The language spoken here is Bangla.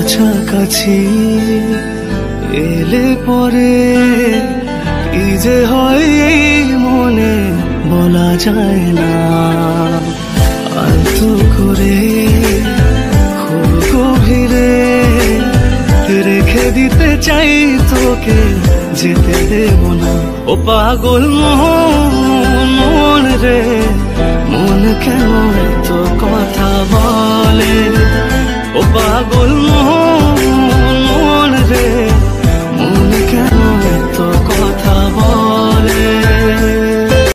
কাছাকাছি এলে পরে কি যে হয় এই মনে বলা যায় না। আলতো করে খুব গভীরে রেখে দিতে চাই তোকে, যেতে দেব না। ও পাগল মন রে, মন কেন তো কথা বলে। ও পাগল